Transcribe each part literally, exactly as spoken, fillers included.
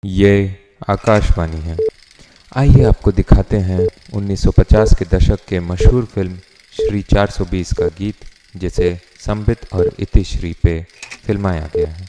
ये आकाशवाणी है। आइए आपको दिखाते हैं उन्नीस सौ पचास के दशक के मशहूर फिल्म श्री चार सौ बीस का गीत, जिसे संबित और इतिश्री पे फिल्माया गया है।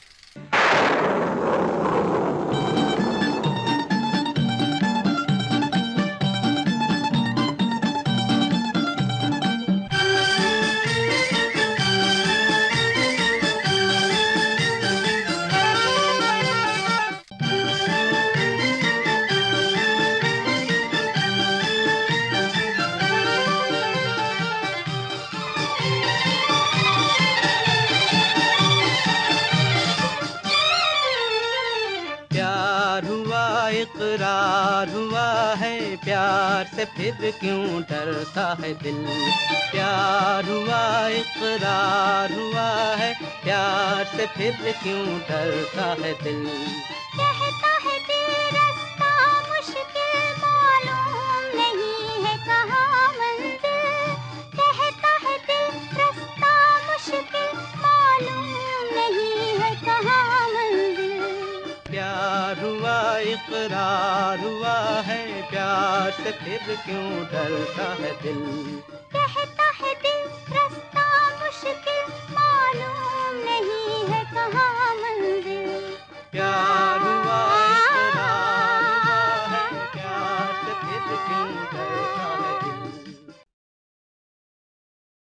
प्यार हुआ इकरार हुआ है, प्यार से फिर क्यों डरता है दिल। प्यार हुआ इकरार हुआ है, प्यार से फिर क्यों डरता है दिल। कहता है दिल रास्ता मुश्किल मालूम नहीं है कहाँ मंजिल। कहता है दिल रास्ता मुश्किल मालूम नहीं है कहाँ मंजिल। प्यार हुआ इकरार हुआ है, प्यार से फिर क्यों डरता है दिल। कहता है दिल रास्ता मुश्किल मालूम नहीं है कहाँ मंजिल। प्यार